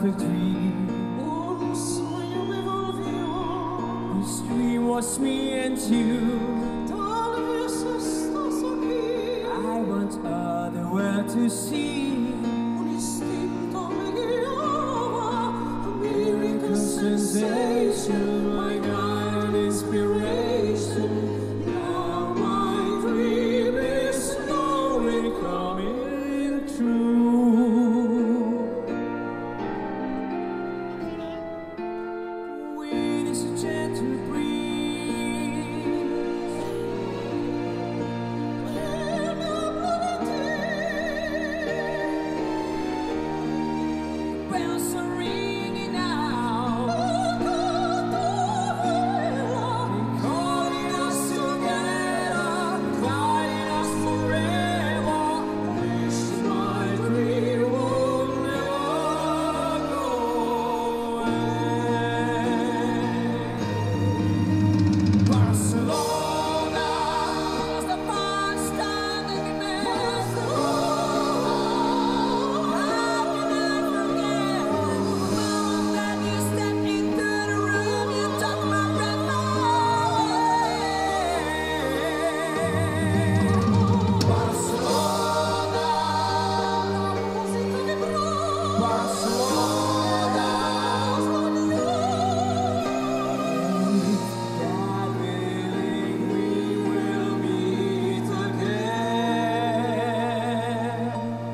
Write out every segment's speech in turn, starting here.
perfect dream. Un sogno mi volvió. This dream was me and you. Tal vez estás aquí. I want other world to see. Un instinto me guiaba. A miracle sensation. My God, inspiration. Now my dream is slowly Coming true. Wind is a gentle breeze. Bells are ringing out. Calling us together, guiding us forever. This my dream will never go away. Barcelona was the first time that we met. How can I forget the moment that you stepped into the room? You took my breath away. Barcelona, Barcelona. God willing, we will meet again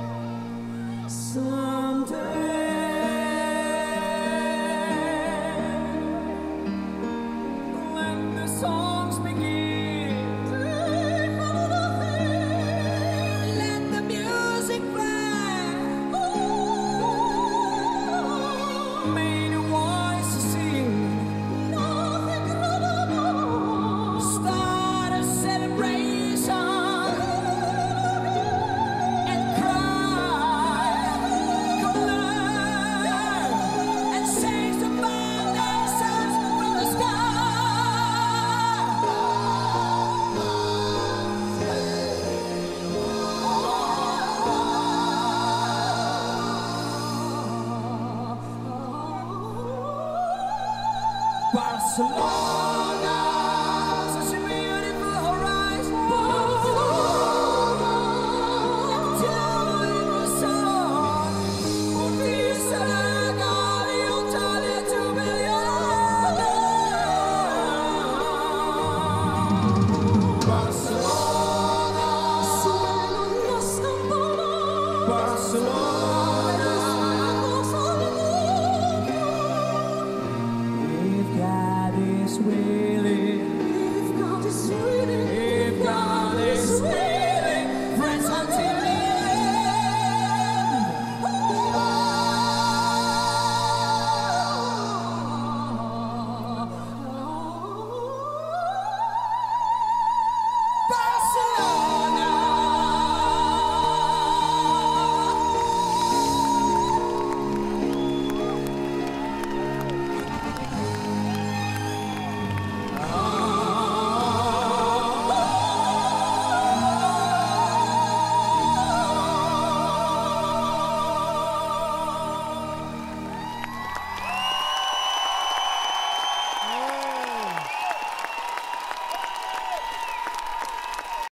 someday. When the songs begin, let the music play. May the voices sing. Start a celebration and cry, learn and sing the foundations from the sky. Barcelona, such a beautiful horizon. Telling the sun, por ti será gaviota de tu belleza. Barcelona, Suenan las campanas. Barcelona. If God is willing.